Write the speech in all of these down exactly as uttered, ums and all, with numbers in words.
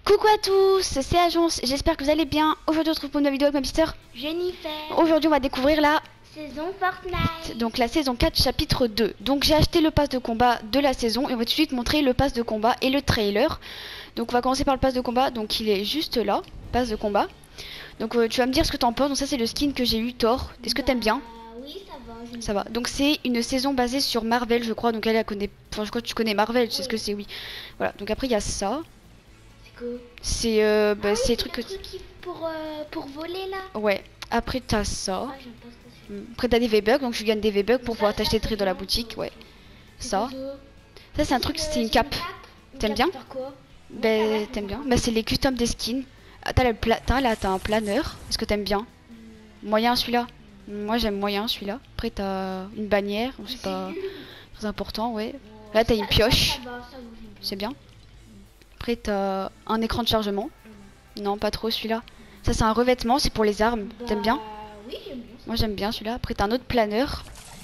Coucou à tous, c'est Agence, j'espère que vous allez bien. Aujourd'hui on se retrouve pour une nouvelle vidéo avec ma petite sœur Jennifer. Aujourd'hui on va découvrir la Saison Fortnite. donc la saison quatre chapitre deux. Donc j'ai acheté le pass de combat de la saison et on va tout de suite montrer le pass de combat et le trailer. Donc on va commencer par le pass de combat, donc il est juste là, pass de combat. Donc euh, tu vas me dire ce que t'en penses. Donc ça c'est le skin que j'ai eu, Thor. Est-ce que t'aimes bien? Oui, ça va. Ça va. Donc c'est une saison basée sur Marvel, je crois. Donc elle, elle connaît. Enfin, je crois que tu connais Marvel, tu sais Oui. ce que c'est, oui. Voilà. Donc après il y a ça. C'est quoi? C'est euh, bah, Ah oui, c'est les c'est trucs le que. truc qui- pour, euh, pour voler là. Ouais. Après t'as ça. Ah, j'aime pas ce que c'est. Après t'as des V-Bucks, donc tu gagnes des V-Bucks pour Ça, pouvoir ça, t'acheter des c'est trucs dans la bien. boutique. Ouais. C'est Ça. quoi ça? Ça c'est un truc, le- c'est une cape. Une T'aimes cape bien? pour faire quoi? Ben Ouais, t'aimes bien. ça Bah c'est les customs des skins. Ah, t'as le pla- t'as, là t'as un planeur. Est-ce que t'aimes bien? Hmm. Moyen celui-là. Moi j'aime moyen celui-là. Après t'as une bannière, donc c'est pas très important, ouais. Là t'as une Ça- pioche. ça- ça va, ça va, j'aime bien. C'est bien. Après t'as un écran de chargement. Non, pas trop celui-là. Ça c'est un revêtement, c'est pour les armes. T'aimes bien? Bah, oui, j'aime bien. Moi j'aime bien celui-là. Après t'as un autre planeur.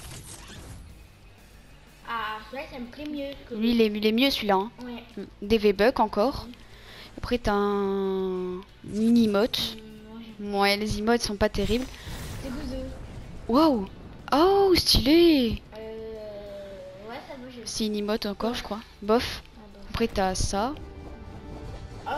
Ah, celui-là, ça me plaît mieux. Que Lui il est, il est mieux celui-là, hein. Ouais. Mm. Des V-Bucks encore. Après t'as un mini-emote. Hmm, moi, j'aime- Ouais, les emotes sont pas terribles. C'est goûteux. Waouh! Oh, stylé! Euh. Ouais, ça va, j'aime. C'est une emote encore, je crois. Bof. Ah, bon. Après t'as ça. Ah,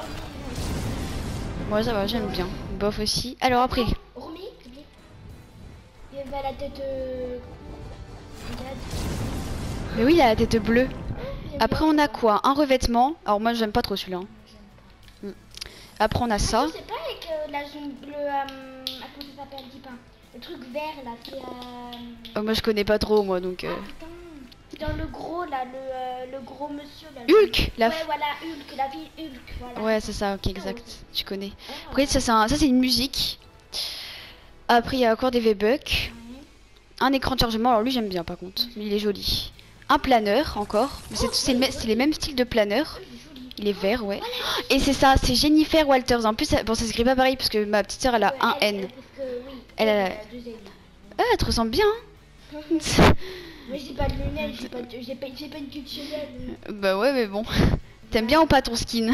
Moi ça va, j'aime bien. Bof aussi. Alors après. Romy, s'il te plaît. Il avait la tête. Euh... regarde. Mais oui, il a la tête bleue. J'aime Après bien. on a quoi? Un revêtement. Alors moi j'aime pas trop celui-là, hein. J'aime Après on a pas. ça. Ah, c'est pas avec euh, la zone bleue. Euh... ah, comment ça s'appelle? Dis pas. Le truc vert là, c'est. Euh... Oh, moi je connais pas trop moi donc. euh, Ah, putain. Dans le gros là, le, euh, le gros monsieur là. Hulk! La... Ouais, voilà, Hulk, la ville Hulk. Voilà. Ouais, c'est ça, ok, exact. Tu connais. Ah, Après ça c'est un... ça c'est une musique. Après il y a encore des V-Bucks. ouais. Un écran de chargement, alors lui j'aime bien par contre. Lui il est joli. Un planeur encore. Mais c'est c'est le me- c'est les mêmes styles de planeur. Il est vert, ouais. Et c'est ça, c'est Jennifer Walters. En plus, ça- bon, ça s'écrit pas pareil parce que ma petite sœur elle a Ouais, un elle- N. elle- parce que, oui, Elle elle a- a deux ailes. Ah, elle te ressemble bien, hein. Mais j'ai pas de lunettes, j'ai pas, de- j'ai pas, j'ai pas une culturelle. Bah ouais, mais bon. T'aimes bien ou pas ton skin?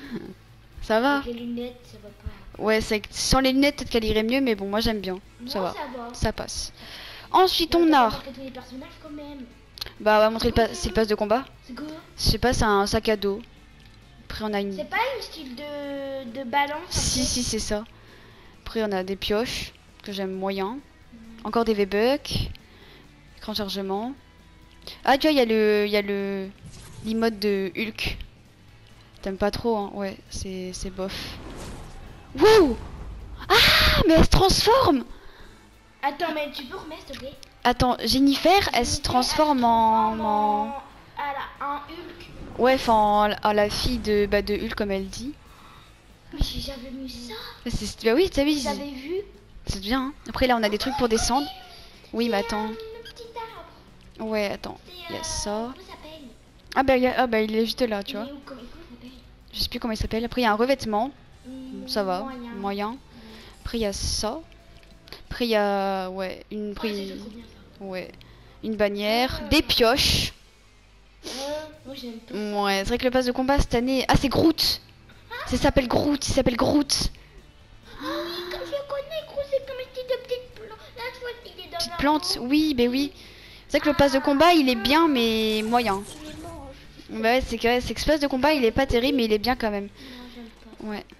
Ça va? Avec les lunettes, ça va pas. Ouais, c'est que sans les lunettes, peut-être qu'elle irait mieux, mais bon, moi j'aime bien. Ça Non, va, ça va. ça passe. Ensuite, Mais on on va a. marquer tous les personnages quand même. Bah, on va montrer le pas. C'est le pass de combat. C'est quoi? Je sais pas, c'est un sac à dos. Après, on a une. C'est pas une style de, de balance un Si, peu? si, c'est ça. Après, on a des pioches que j'aime moyen. Encore des V-Bucks. Écran de chargement. Ah, tu vois, il y a le. Il y a le. L'emote de Hulk. T'aimes pas trop, hein? Ouais, c'est c'est bof. Wow! Ah, mais elle se transforme! Attends, mais tu peux remettre s'il te plaît? Attends, Jennifer, elle se Jennifer, transforme elle se en. transforme en... en- à la- en Hulk. Ouais, enfin, en, en la fille de, bah, de Hulk, comme elle dit. Mais j'ai jamais vu ça. C'est- Bah oui, t'as vu, c'est J'avais vu. c'est bien, hein. Après, là, on a des trucs pour descendre. Oui, mais attends. Le petit arbre. Ouais, attends. C'est, Il y a euh, ça. Comment ça s'appelle? Ah bah, il y a- ah bah, il est juste là, tu Il vois. est où, comment, comment ça s'appelle? Je sais plus comment il s'appelle. Après, il y a un revêtement. Hmm, Ça va, moyen. moyen. Après, il y a ça. Après, il y a, ouais, une, Ah, après, c'est trop bien ça. ouais, une bannière, des pioches. Euh, moi j'aime pas. Ouais, c'est vrai que le pass de combat cette année. Ah, c'est Groot. Ça s'appelle Groot. Il s'appelle Groot. Ah oui, comme je le connais, gros, c'est comme une petite petite plante. Là, je vois qu'il est dans Petite un plante. pot. Oui, ben oui. C'est vrai que le pass de combat, il est bien, mais moyen. Il est moche. Bah ouais, c'est que c'est que ce pass de combat, il est pas terrible, mais il est bien quand même. Non, j'aime pas. Ouais.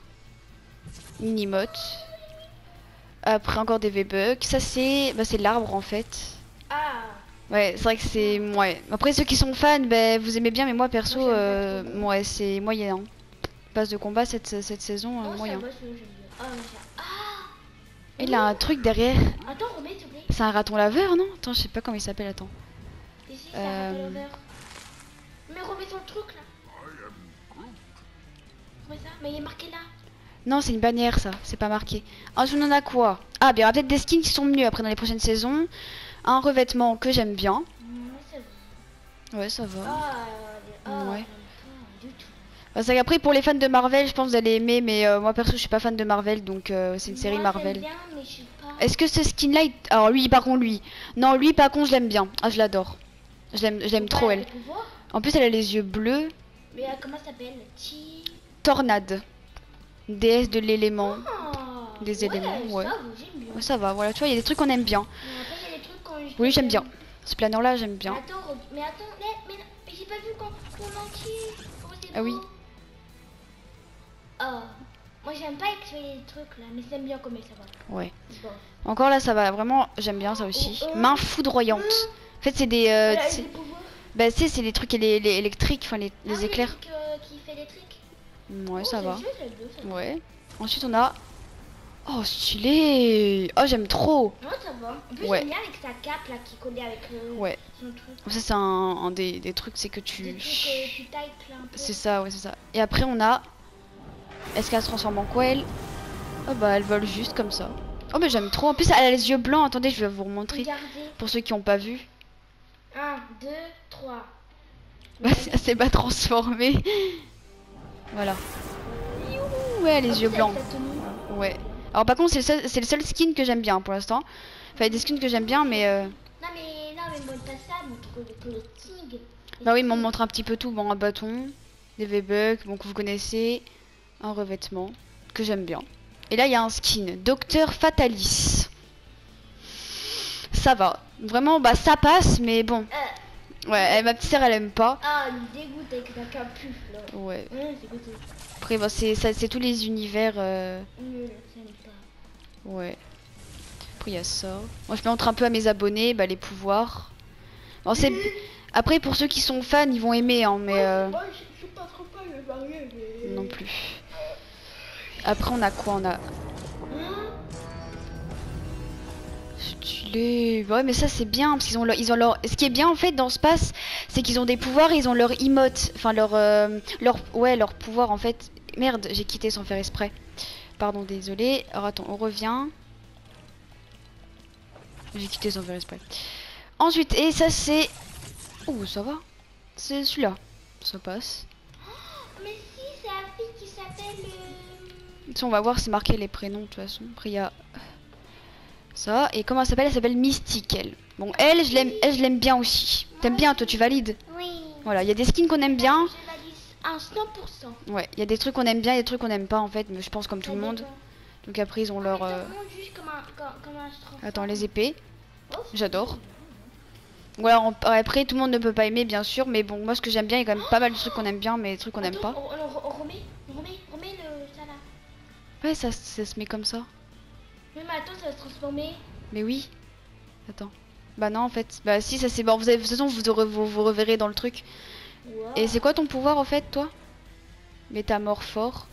Minimote. Après encore des V-Bucks. Ça c'est, bah c'est l'arbre en fait. Ah, Ouais, c'est vrai que c'est, ouais. Après ceux qui sont fans, ben vous aimez bien, mais moi perso, Moi, j'aime pas euh, trop. ouais, c'est moyen. Passe de combat cette, cette saison, euh, oh, moyen. ça va, celui-là, j'aime bien. Ah, j'ai- ah. Il a un truc derrière. Attends, remets s'il te plaît. C'est un raton laveur, non? Attends, je sais pas comment il s'appelle, attends. Ici, ça Euh, rappelle l'odeur. Mais remets ton truc là. Remets ça, mais il est marqué là. Non, c'est une bannière ça, c'est pas marqué. Ensuite on en a quoi? Ah, bien, il y aura peut-être des skins qui sont mieux après dans les prochaines saisons. Un revêtement que j'aime bien. Non, c'est vrai. Ouais, ça va. Ah, ah, Ouais. j'aime pas du tout. Bah, c'est qu'après pour les fans de Marvel, je pense que vous allez aimer, mais euh, moi perso je suis pas fan de Marvel, donc euh, c'est une série Moi, Marvel. j'aime bien, mais je suis pas. Est-ce que ce skin là, il... alors lui par contre lui, non lui par contre je l'aime bien, ah je l'adore, je l'aime, je l'aime Faut trop pas elle. le pouvoir. En plus elle a les yeux bleus, Mais euh, comment ça s'appelle? Ti. Tornade. Déesse de l'élément. Ah, Des éléments, ouais. Ça, j'aime bien. Ouais, ça va, voilà, tu vois, il y a des trucs qu'on aime bien. Mais après, il y a des trucs quand je Oui, j'aime fais- bien. Ce planeur-là, j'aime Mais bien. attends, re- mais attends, mais, mais, mais j'ai pas vu quand mon entier. Oh, c'est Ah oui. beau. Oh, moi j'aime pas écrire les trucs là, mais j'aime bien comment ça va. Ouais. Bon. Encore là, ça va, vraiment, j'aime bien ça aussi. Oh, oh. Main foudroyante. En fait, c'est des... euh, Voilà, c'est- les pouvoirs. bah, tu sais, c'est des trucs les, les électriques, enfin, les, Ah les oui, éclairs. Le truc, euh, qui fait les trucs. Ouais, Oh, ça c'est va. joli, c'est beau, ça va. Ouais. Ensuite, on a... Oh, stylé. Oh, j'aime trop. Non, ça va. En plus, Ouais. j'aime bien avec sa cape là qui collait avec euh, Ouais. son truc. Ça, c'est un, un des, des trucs, c'est que tu... Des trucs euh, tu tailles là un peu. C'est ça, ouais, c'est ça. Et après, on a... Est-ce qu'elle se transforme en quoi, elle? Oh, bah, elle vole juste comme ça. Oh, mais j'aime trop. En plus, elle a les yeux blancs. Attendez, je vais vous remontrer. Regardez. Pour ceux qui n'ont pas vu. un, deux, trois. Bah, elle s'est pas transformée. Voilà. Youhou, ouais, les yeux blancs. Ouais. Alors, par contre, c'est le, seul- c'est le seul skin que j'aime bien pour l'instant. Enfin, il y a des skins que j'aime bien, mais... euh, Non mais non mais moi pas ça, montre que le king. Bah oui, mais on montre un petit peu tout. Bon, un bâton, des V-Bucks, bon, que vous connaissez, un revêtement, que j'aime bien. Et là, il y a un skin, Docteur Fatalis. Ça va. Vraiment, bah ça passe, mais bon. Euh, Ouais, elle- ma petite sœur, elle aime pas. ah, il me dégoûte avec la capuche là. Ouais. Hum, c'est goûté. Après, bah, c'est ça- c'est tous les univers. euh, Nul, j'aime pas. Ouais. Après, il y a ça. Moi, je montre un peu à mes abonnés, bah, les pouvoirs. Bon, c'est... Après, pour ceux qui sont fans, ils vont aimer, hein, mais... euh, Moi je je suis pas trop fan de varier mais. Non plus. Après, on a quoi? On a... Hum, Stylé. Ouais, mais ça c'est bien parce qu'ils ont leur, ils ont leur. Ce qui est bien en fait dans ce pass, c'est qu'ils ont des pouvoirs, et ils ont leur emote, enfin leur, euh, leur, ouais, leur pouvoir en fait. Merde, j'ai quitté sans faire exprès. Pardon, désolé. Alors attends, on revient. J'ai quitté sans faire exprès. Ensuite, et ça c'est. Oh, ça va. C'est celui-là. Ça passe. Mais si, c'est la fille qui s'appelle. euh, Ça, on va voir, c'est marqué les prénoms de toute façon. Après, il y a ça. Et comment elle s'appelle? Elle s'appelle Mystique, elle. Bon, elle, je l'aime, elle, je l'aime bien aussi. T'aimes bien, toi, tu valides? Oui. Voilà, il y a des skins qu'on aime bien. Je valide un cent pour cent. Ouais, il y a des trucs qu'on aime bien, il y a des trucs qu'on aime pas en fait, mais je pense comme tout le monde. Donc après, ils ont leur. Ah, mais euh, ça montre juste comment, comment, comment je transforme. Attends, les épées. Oh, c'est J'adore. Ouais, on- après, tout le monde ne peut pas aimer, bien sûr, mais bon, moi, ce que j'aime bien, il y a quand même pas mal de trucs qu'on aime bien, mais des trucs qu'on aime Attends, pas. On, on- on remet, on remet, on remet le ça là. Ouais, ça, ça se met comme ça. Oui, mais attends, ça va se transformer. Mais oui. Attends. Bah non, en fait. Bah si, ça c'est bon. Vous avez, de toute façon, vous, aurez- vous, vous reverrez dans le truc. Wow. Et c'est quoi ton pouvoir en fait, toi? Métamorphore.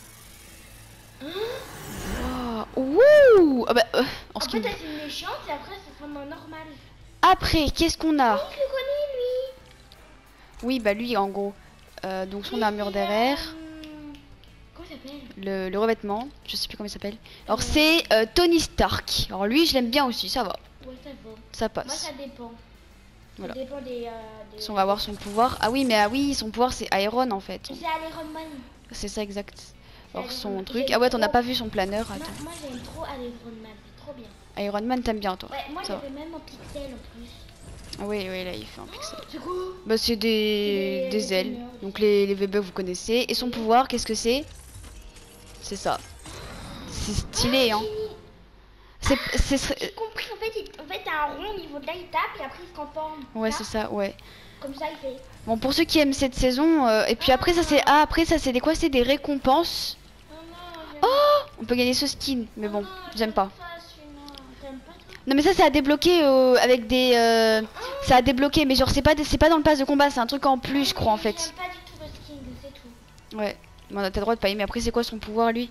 Wow. Ouh. Ah bah, euh, en En ce qui fait, me- elle c'est une méchante et après, ça sera normal. Après, qu'est-ce qu'on a? Oui, je le connais, lui. Oui, bah lui, en gros. Euh, donc son Lui, armure c'est, derrière. euh, Comment il s'appelle? Le, le revêtement, je sais plus comment il s'appelle. Alors Euh. c'est euh, Tony Stark. Alors lui, je l'aime bien aussi, ça va, Ouais, ça va. ça Moi, passe. ça dépend. Voilà. Ça dépend des. Euh, des... Si on va voir son pouvoir. Ah oui, mais ah oui, son pouvoir c'est Iron en fait. C'est Iron Man. C'est ça exact. Alors Iron son Man. truc. J'aime Ah ouais, t'en as trop. pas vu son planeur. Moi, Attends. moi j'aime trop Iron Man, c'est trop bien. Iron Man, t'aimes bien toi. Ouais, moi Ça va. j'avais même en pixel en plus. Ah oui, oui, là il fait un pixel. C'est quoi? Bah c'est des, Des- des ailes. des- Donc les, les V-Bucks vous connaissez. Et son pouvoir, qu'est-ce que c'est? C'est ça. C'est stylé, hein. C'est, c'est, J'ai compris, en fait, il, en fait t'as un rond au niveau de là, il tape et après il se transforme. ouais, Là, c'est ça, ouais. Comme ça il fait. Bon, pour ceux qui aiment cette saison, euh, et puis après ça c'est, ah après ça c'est des quoi? C'est des récompenses. Non, non, j'aime Oh, on peut gagner ce skin, mais bon, non, j'aime pas. celui-là. T'aimes pas toi? Non mais ça c'est à débloquer euh, avec des, euh, c'est à débloquer, mais genre c'est pas, des- c'est pas dans le pass de combat, c'est un truc en plus, je crois en fait. J'aime pas du tout le skin, c'est tout. Ouais. Bon, t'as le droit de pas aimer. Après c'est quoi son pouvoir lui?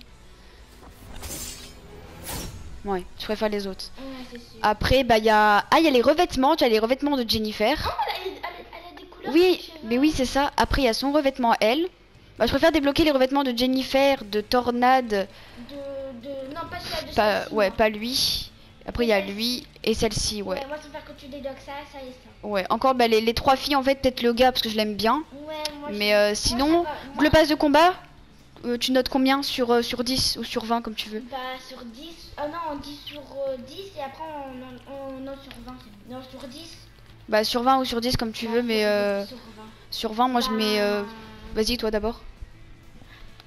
Ouais, je préfère les autres. Ouais, c'est sûr. Après bah il y a, ah il y a les revêtements, tu as les revêtements de Jennifer. Oh, elle, a- elle, a- elle a des couleurs. Oui, différentes. mais oui c'est ça. Après il y a son revêtement à elle. Bah je préfère débloquer les revêtements de Jennifer, de Tornade. De, de... Non, pas celle de Pas, celle-ci, ouais, moi. pas lui. Après il y a lui et celle-ci, ouais. Ouais, moi je préfère que tu débloques ça, ça et ça. Ouais, encore bah, les, les trois filles en fait, peut-être le gars parce que je l'aime bien. Ouais, moi je- Mais euh, moi, sinon, ça va. le Moi, pass de combat, euh, tu notes combien sur, euh, sur dix ou sur vingt comme tu veux? Bah sur dix, ah non on dit sur euh, dix et après on, on, on note sur vingt. c'est- Non sur dix. Bah sur vingt ou sur dix comme tu bah, veux, mais sur- euh, sur vingt. sur vingt moi je Bah, mets... euh, Vas-y toi d'abord.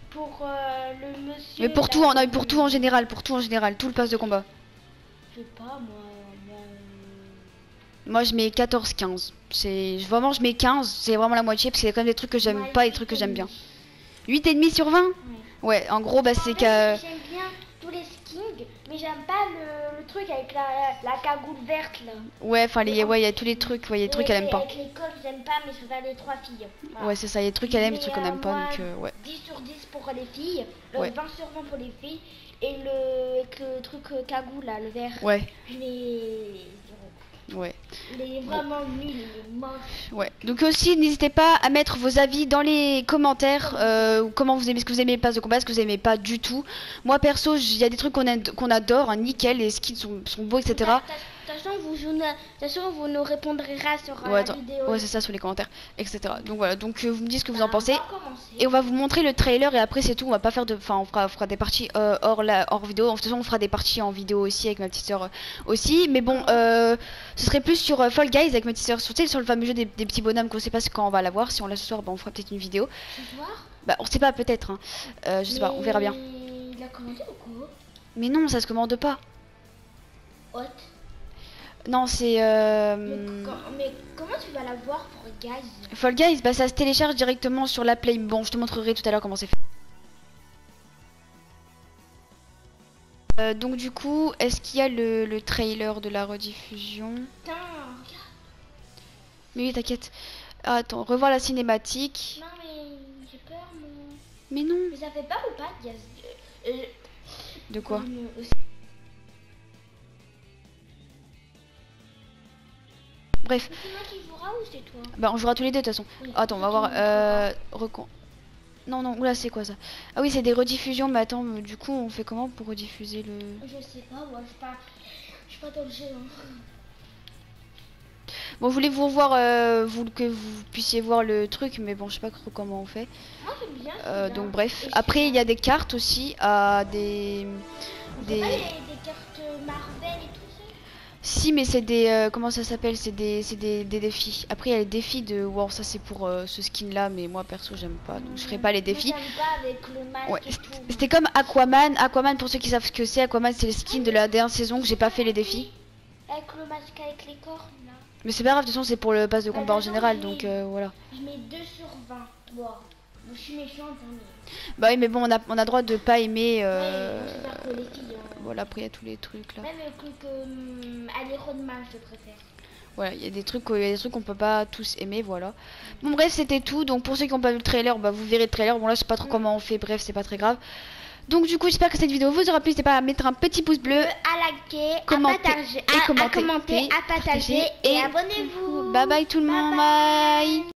pour euh, le monsieur. Mais pour là, tout, en, non, mais qui- pour tout en général, pour tout en général, tout le pass de combat. Je sais pas, moi. moi, euh, Moi je mets quatorze quinze. C'est vraiment je mets quinze, c'est vraiment la moitié parce qu'il y a quand même des trucs que j'aime moi, pas et des huit trucs que et j'aime demi. bien. huit virgule cinq sur vingt. Ouais. Ouais, en gros bah c'est En que fait, j'aime bien tous les skins, mais j'aime pas le, le truc avec la, la cagoule verte là. ouais, enfin les ouais, il y a tous les trucs, ouais, il y a des trucs Et qu'elle aime pas. Avec l'école, j'aime pas, mais c'est les trois filles. Voilà. Ouais, c'est ça, il y a des trucs qu'elle aime, des Mais, trucs qu'on euh, aime pas moi, donc euh, ouais. dix sur dix pour les filles, le Ouais. vingt sur vingt pour les filles, et le, avec le truc euh, cagoule là, le vert. Ouais, Je mets zéro. ouais. Il est vraiment nul, il est moche. Ouais. Donc aussi, n'hésitez pas à mettre vos avis dans les commentaires. Euh, comment vous aimez, ce que vous aimez les passes de combat, ce que vous aimez pas du tout. Moi perso, il y a des trucs qu'on aime- qu'on adore, hein, nickel, les skins sont, sont beaux, et cetera. De toute façon, vous, je ne- de toute façon, vous nous répondrez sur euh, Ouais, la attends. vidéo. Ouais, c'est ça sur les commentaires, et cetera. Donc voilà, donc euh, vous me dites ce que vous Bah, en pensez. on va commencer. Et on va vous montrer le trailer et après c'est tout. On va pas faire de, enfin on fera, on fera des parties euh, hors la, hors vidéo. De toute façon on fera des parties en vidéo aussi avec ma petite sœur euh, aussi. Mais bon, euh, ce serait plus sur euh, Fall Guys avec ma petite sœur. Sur, tu sais, sur le fameux jeu des, des petits bonhommes qu'on sait pas quand on va l'avoir. Si on l'a ce soir, bah, on fera peut-être une vidéo. Ce soir. Bah on sait pas peut-être. Hein. Euh, je sais pas, on verra bien. Il a commenté ou quoi? Mais non, ça se commande pas. Hot. Non, c'est Mais, euh, co- mais comment tu vas la voir pour Guys? Fall Guys. Bah ça se télécharge directement sur la Play. Bon, je te montrerai tout à l'heure comment c'est fait. Euh, donc du coup, est-ce qu'il y a le, le trailer de la rediffusion? Putain, regarde. Mais oui, t'inquiète. Ah, attends, revoir la cinématique. Non mais j'ai peur moi. Mais non. Mais ça fait peur ou pas Guys? Euh, euh, De quoi? euh, Bref, C'est moi qui jouera ou c'est toi? bah on jouera tous les deux de toute façon. Oui, Attends, on va c'est voir. toi qui Euh, recon... Non, non, oula, c'est quoi ça? Ah oui, c'est des rediffusions, mais attends, mais du coup, on fait comment pour rediffuser le... Je sais pas, moi je suis pas, je suis pas dans le jeu. Hein. Bon, je voulais vous revoir, euh, vous, que vous puissiez voir le truc, mais bon, je sais pas trop comment on fait. Moi j'aime bien. Euh, celui-là. donc bref, Et après, il y celui-là. a des cartes aussi, à des... On fait des... pas les- des cartes Marvel et tout ça. Si, mais c'est des... euh, comment ça s'appelle? C'est des, c'est des, des défis. Après, il y a les défis de... Wow, ça c'est pour euh, ce skin-là, mais moi, perso, j'aime pas, donc je ferai pas les défis. Moi, j'aime pas avec le masque Ouais, et tout. c'était comme Aquaman. Aquaman, pour ceux qui savent ce que c'est, Aquaman, c'est le skin de la dernière saison que j'ai pas fait les défis. Avec le masque avec les cornes là. Mais c'est pas grave, de toute façon, c'est pour le pass de Bah, combat en de toute façon, général, je donc mets- euh, voilà. Je mets deux sur vingt. Wow. Je suis méchante. Hein, mais... Bah oui, mais bon, on a, on a droit de pas aimer. Euh... Ouais, moi, c'est pas pour les filles. Hein. Voilà, après, il y a tous les trucs là. Même le truc euh, Aléronman, je préfère. Voilà, il y a des trucs, il y a des trucs qu'on peut pas tous aimer, voilà. Bon, bref, c'était tout. Donc, pour ceux qui n'ont pas vu le trailer, bah vous verrez le trailer. Bon, là, je sais pas trop comment on fait, bref, c'est pas très grave. Donc, du coup, j'espère que cette vidéo vous aura plu. N'hésitez pas à mettre un petit pouce bleu. À liker, Commenter, à partager, et à, commenter, à commenter, et à partager partager, et, et abonnez-vous. Bye bye tout le monde, bye.